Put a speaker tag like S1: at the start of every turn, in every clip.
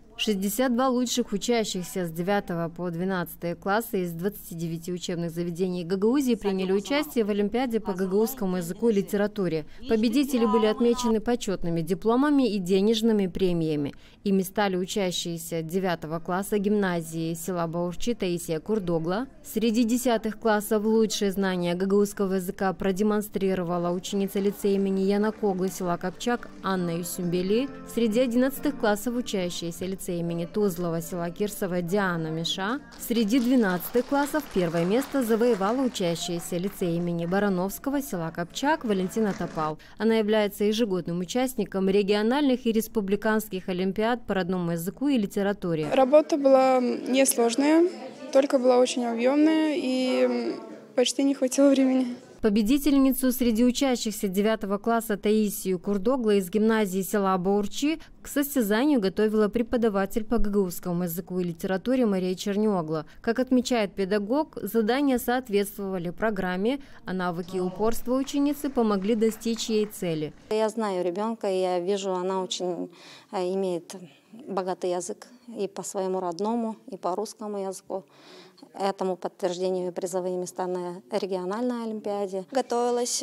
S1: 62 лучших учащихся с 9 по 12 классы из 29 учебных заведений Гагаузии приняли участие в Олимпиаде по гагаузскому языку и литературе. Победители были отмечены почетными дипломами и денежными премиями. Ими стали учащиеся 9 класса гимназии села Баурчи Таисия Курдогла. Среди 10 классов лучшие знания гагаузского языка продемонстрировала ученица лицея имени Яна Коглы села Копчак Анна Юсюмбели. Среди 11 классов учащиеся лицея имени Тузлова села Кирсова Диана Миша. Среди 12 классов первое место завоевала учащаяся лицея имени Барановского села Копчак Валентина Топал. Она является ежегодным участником региональных и республиканских олимпиад по родному языку и литературе.
S2: Работа была несложная, только была очень объемная и почти не хватило времени.
S1: Победительницу среди учащихся 9 класса Таисию Курдогла из гимназии села Баурчи к состязанию готовила преподаватель по гагаузскому языку и литературе Мария Черниогла. Как отмечает педагог, задания соответствовали программе, а навыки и упорство ученицы помогли достичь ей цели.
S3: Я знаю ребенка, и я вижу, она очень имеет богатый язык и по своему родному, и по русскому языку. Этому подтверждению призовые места на региональной олимпиаде.
S4: Готовилась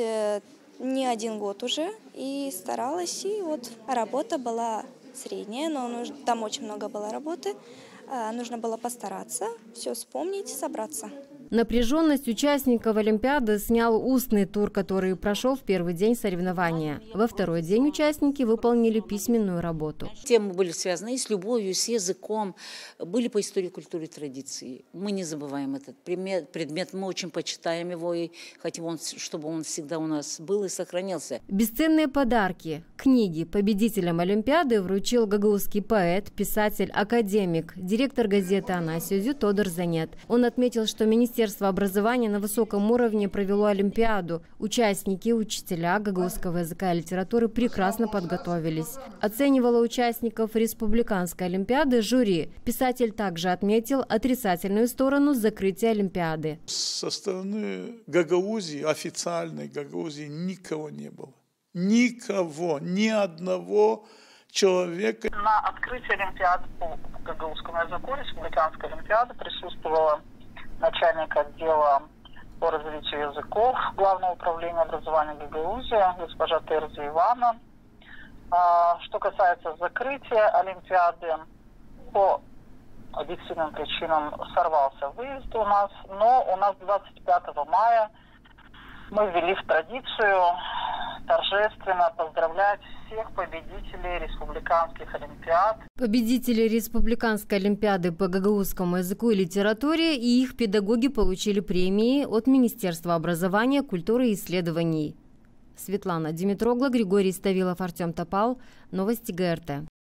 S4: не один год уже и старалась, и вот работа была средняя, но там очень много было работы. Нужно было постараться, все вспомнить, собраться.
S1: Напряженность участников Олимпиады снял устный тур, который прошел в первый день соревнования. Во второй день участники выполнили письменную работу.
S5: Темы были связаны и с любовью, и с языком, были по истории, культуре, традиции. Мы не забываем этот предмет, мы очень почитаем его и хотим, чтобы он всегда у нас был и сохранился.
S1: Бесценные подарки, книги победителям Олимпиады вручил гагаузский поэт, писатель, академик, директор газеты «Анасюзю» Тодор Занет. Он отметил, что Министерство образования на высоком уровне провело Олимпиаду. Участники, учителя гагаузского языка и литературы прекрасно подготовились. Оценивала участников республиканской Олимпиады жюри. Писатель также отметил отрицательную сторону закрытия Олимпиады.
S6: Со стороны Гагаузии, официальной Гагаузии, никого не было. Никого, ни одного человека.
S7: На открытии Олимпиады по гагаузскому языку, республиканской Олимпиады, присутствовала начальник отдела по развитию языков Главного управления образования Гагаузии, госпожа Терзи Ивана. Что касается закрытия Олимпиады, по объективным причинам сорвался выезд у нас, но у нас 25 мая мы ввели в традицию торжественно поздравлять всех победителей республиканских олимпиад.
S1: Победители республиканской олимпиады по гагаузскому языку и литературе и их педагоги получили премии от Министерства образования, культуры и исследований. Светлана Димитрогла, Григорий Ставилов, Артем Топал. Новости ГРТ.